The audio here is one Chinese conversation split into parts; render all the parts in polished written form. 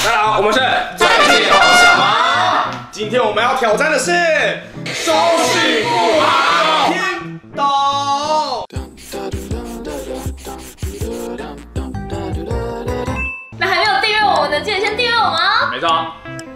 大家好，我们是最近红什么？今天我们要挑战的是收视不好频道。 那还没有订阅我们的，记得先订阅我们哦。 没错。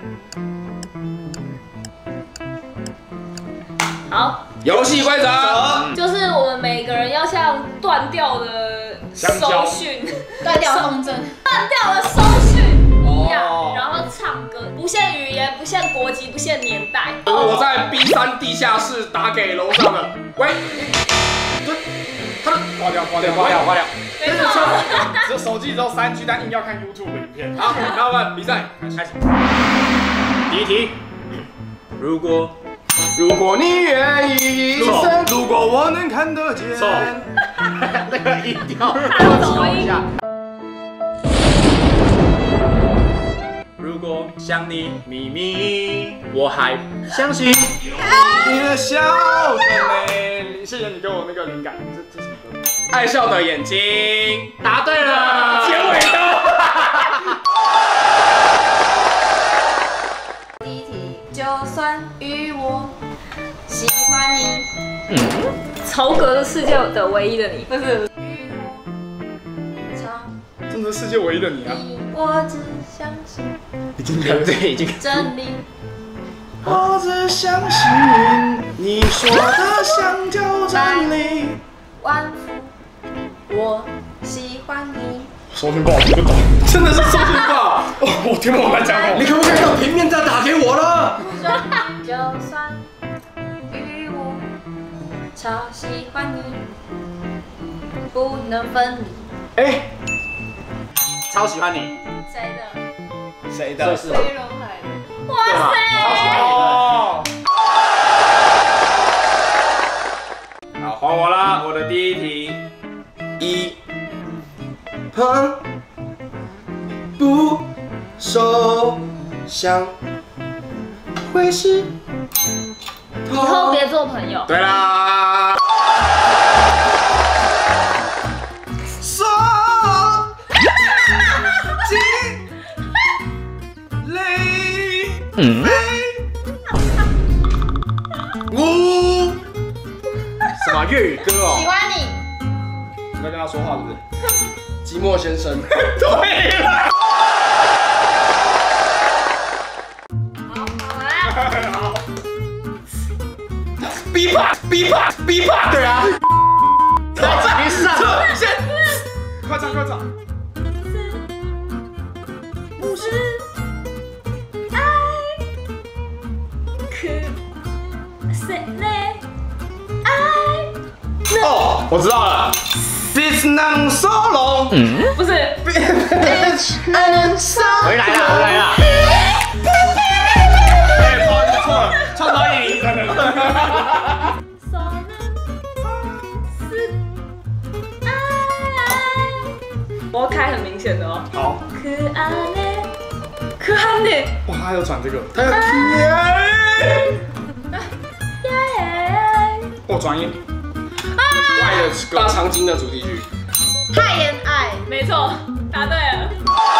好， 游戏规则就是我们每个人要像断掉的收讯、 断掉风筝、 断掉的收讯一样，然后唱歌，不限语言，不限国籍，不限年代。 我在 B3地下室打给楼上的，喂，他的挂掉。 没错。 只有手机只有3G，但硬要看 YouTube 的影片。好，那我们比赛开始。第一题，如果你愿意一生，如果我能看得见，那个音调， 走音。 如果想你秘密，我还相信你的笑的美丽。谢谢你给我那个灵感，这什么歌？爱笑的眼睛，答对了，结尾的。 第一题，就算与我喜欢你， 曹格的世界的唯一的你，不是。 与我长真的是世界唯一的你啊！ 你，我只相信已经对，已经。 真理。 我只相信你说的香蕉真理。 万福，我喜欢你。 收讯不好听不懂，真的是收讯不好。哦，我听不懂在讲什么。你可不可以用平面再打给我了？ 就算与我超喜欢你，不能分离。 哎，超喜欢你。 谁的？ 谁的？ 崔荣海的。 哇塞！ 哦。好，还我啦！我的第一题，一碰不受伤会是以后别做朋友。 对啦。说尽泪呜，什么粤语歌哦？ 喜欢你。 你在跟他说话是不是？寂寞先生。对了。好。逼吧，对啊。你上了，先，快唱。 不是爱，可谁呢？爱。 哦，我知道了。This non solo。 不是。 回来啦。错了，创造1-0，真的。 我要开很明显的哦。 好。 可爱呢？ 哇，他有转这个，他有哦，转音。爱的大长今的主题曲。 太恋爱。 没错，答对了。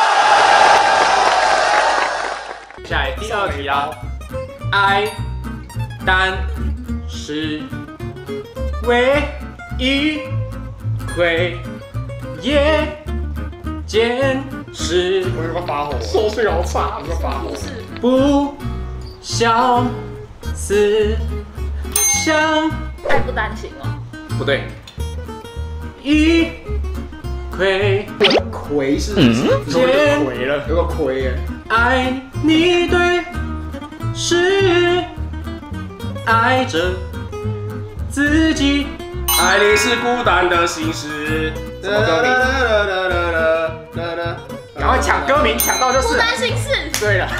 下来第2题啊，爱，但是唯一会也坚持。我有个发火，收讯好差，有个发火。不消思想。 爱不单行哦。 不对。一葵，葵是坚葵了，有个葵耶。爱你对，是爱着自己。爱你是孤单的心事。什么歌名？赶快抢歌名，抢到就是。 孤单心事。 对了。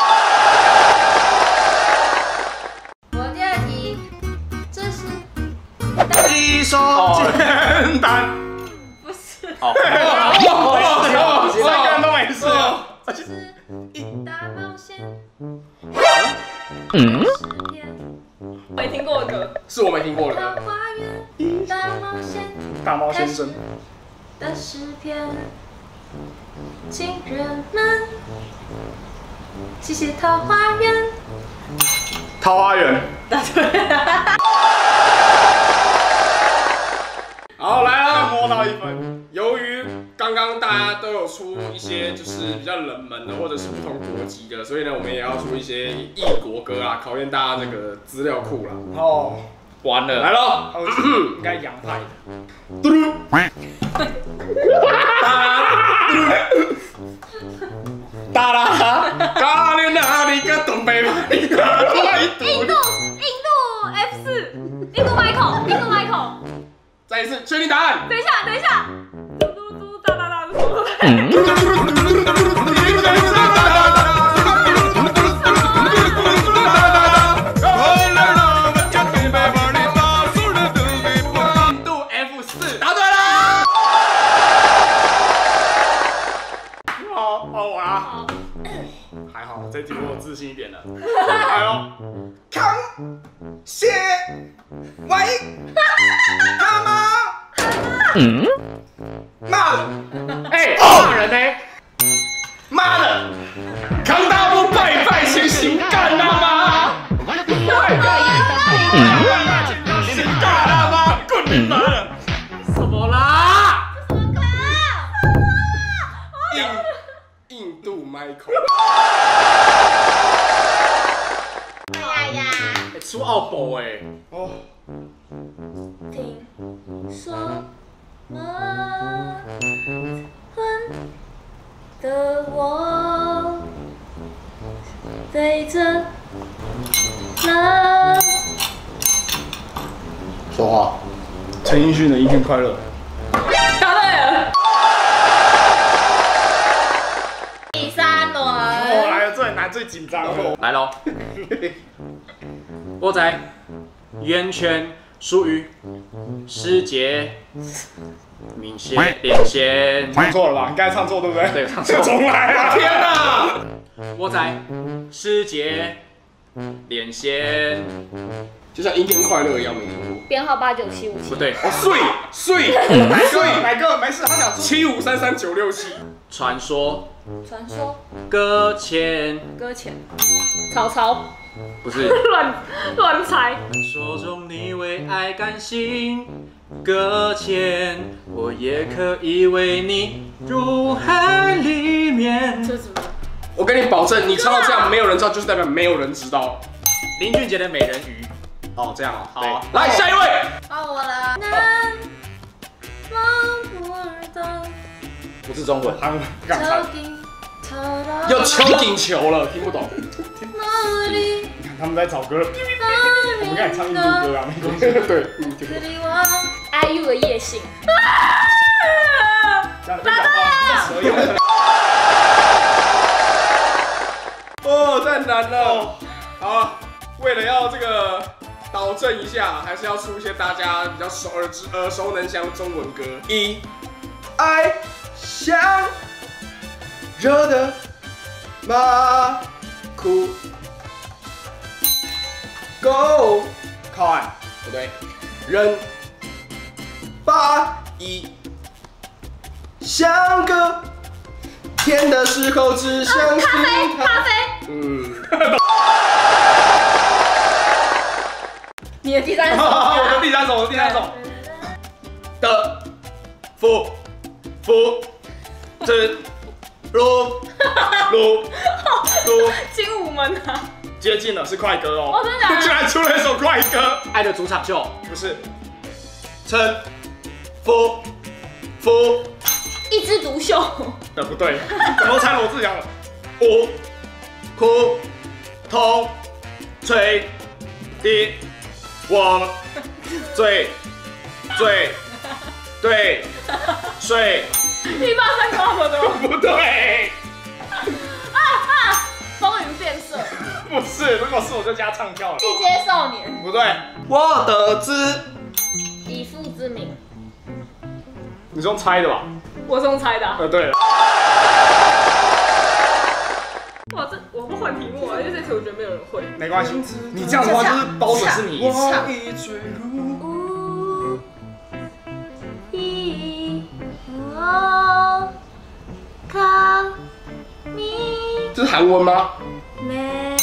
我第2题，这是一首简单。 不是？ 哦，3个人都没事。 这是大冒险。 没听过的歌， 是我没听过的。 桃花源，大冒险， 大猫先生的诗篇，情人们谢谢桃花源。 桃花源。 答对。 好，来啊，摸到1分。由于刚刚大家都有出一些就是比较冷门的，或者是不同国籍的，所以呢，我们也要出一些异国歌啊，考验大家这个资料库啦。 哦， 完了，来喽， 应该洋派的。 嘟噜，哒啦，咖喱哪里个东北嘛？ 印度 F4，印度 Michael。 再一次，确定答案。 等一下。嘟嘟哒哒哒。 印度 F4，答对啦！好我啦。还好，这题我有自信一点了。来喽，康谢喂，他妈，骂人，骂人呢？妈的，康大不拜行行干他妈！行干他妈！滚你妈的！什么啦？印度 Michael。出奥博哦。 听说混的我对着了。 说话。陈奕迅的《一天快乐》。 答对了。第3轮。 来了，最难最紧张哦。 来喽。我在圆圈属于世界明显连线。 唱错了吧？你刚才唱错对不对？ 对，唱错。 重来啊！ 天哪！我在世界连线，就像《一天快乐》一样，没听过。 编号89757。 不对，睡， 哪个？没事，他想 7533-967。传说搁浅。 曹操。 不是。 乱猜。 传说中你为爱甘心搁浅，我也可以为你入海里面。 这怎么？ 我跟你保证，你唱到这样，没有人知道，就是代表没有人知道。林俊杰的《美人鱼》。哦，这样哦，好，来下一位。 到我了。 不是中文， 韩文，敢唱。 要敲顶球了，听不懂。 他们在找歌，我们刚才唱印度歌啊，没关系。对 ，IU 的夜行。 答对了。 哦，太难了。好，为了要这个导正一下，还是要出一些大家比较耳熟能详的中文歌。以爱像热的马库。Go， 靠岸，不对，人发一像个甜的时候只相信咖啡。你的第3首。 我的第三首。的福之路精武门啊。 接近了，是快歌哦。 哦，真的假的？ 居然出了一首快歌，《爱的主场秀》不是。陈福一枝独秀。 的不对，怎么猜罗志祥了？无苦痛吹的我最对睡。 183差不多。 不对。 风云变色。 不是，如果是我就加唱跳了。 季街少年。 不对，我的知以父之名。 你是用猜的吧？ 我是用猜的。 对了。 哇，我不换题目啊，因为这题我觉得没有人会。 没关系，你这样的话就是包准是你。 唱。 卡米这是韩文吗？ 没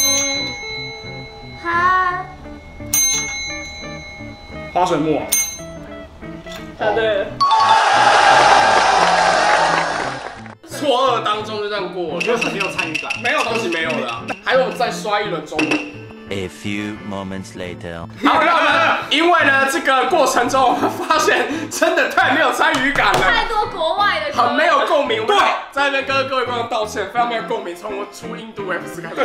哈， 花水木偶。 答对了。 错二当中就这样过了， 我觉得很没有参与感。 没有东西没有了啊，还有我们再刷一轮中文。 A few moments later. 好，那我们因为呢这个过程中，我们发现真的太没有参与感了， 太多国外的歌， 很没有共鸣。对，在那边跟各位观众道歉，非常没有共鸣。从我出印度 F4开始，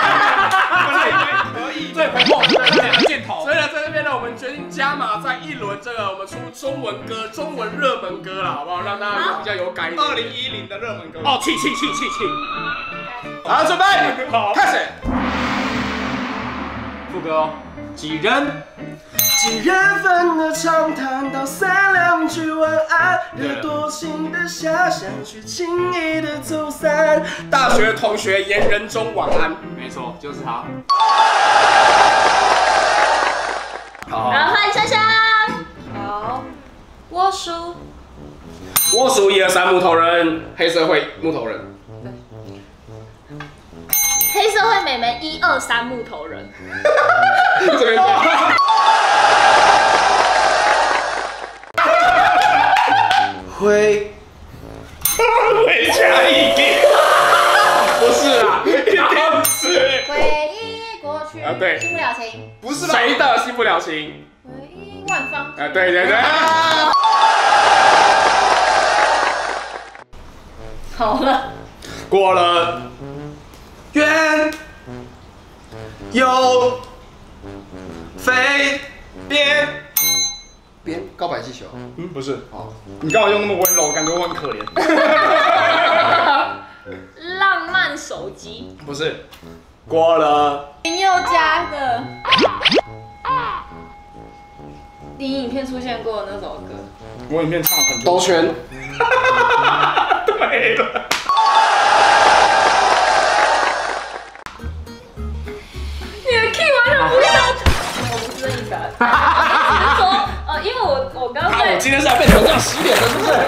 可以，最回报的两个箭头。 所以呢，在这边呢，我们决定加码在一轮这个我们出中文歌、中文热门歌啦，好不好？让大家比较有感。 2010的热门歌。 哦，气！好，准备，好，开始。 副歌哦。 几人份的长谈到三两句晚安，惹多情的遐想去轻易的走散。大学同学言人中晚安， 没错，就是他。 好， 然后换香香。 好，我数我数1、2、3，木头人，黑社会木头人。 黑社会美眉1、2、3木头人。 这边回家一点，不是啦，一定是回忆过去， 啊对新不了情， 不是谁的新不了情？ 回忆万方。 啊，对。 好了， 过了远有飞边告白气球。 不是。好，你干嘛用那么温柔？感觉我很可怜。 浪漫手机。 不是。过了林宥嘉的你影片出现过的那首歌， 我影片唱很多。 兜圈。 对了。 你的 key 完全不像，我不是这意思啊。只是说，因为我刚我今天是来被调这样洗脸的，是不是？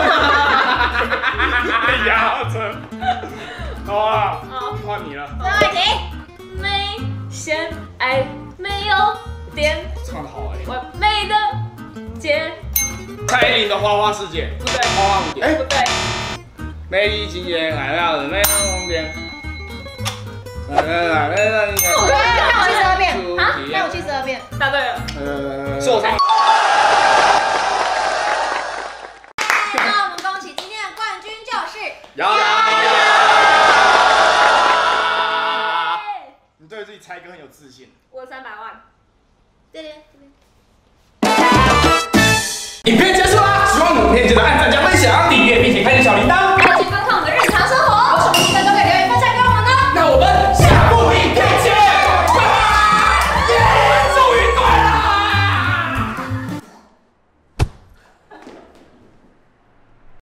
被压着。好啊，换你了。 张伟婷， 没先爱没有点唱得好哎。 完美的结， 蔡依林的《花花世界》。 不对， 花花蝴蝶。 不对， 美丽情节海亮的美丽红点。 让我去12遍啊！让我去12遍。 答对了。 是我唱。 那我们恭喜今天的冠军就是你对自己猜歌很有自信。 我300万。 对。 影片